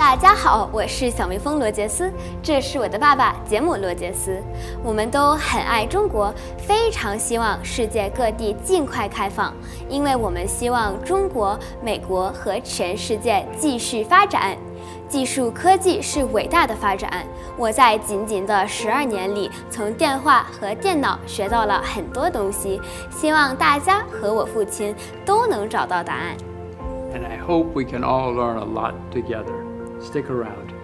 大家好，我是小蜜蜂罗杰斯，这是我的爸爸杰姆罗杰斯。我们都很爱中国，非常希望世界各地尽快开放，因为我们希望中国、美国和全世界继续发展。技术科技是伟大的发展，我在仅仅的12年里，从电话和电脑学到了很多东西，希望大家和我父亲都能找到答案。 And I hope we can all learn a lot together. Stick around.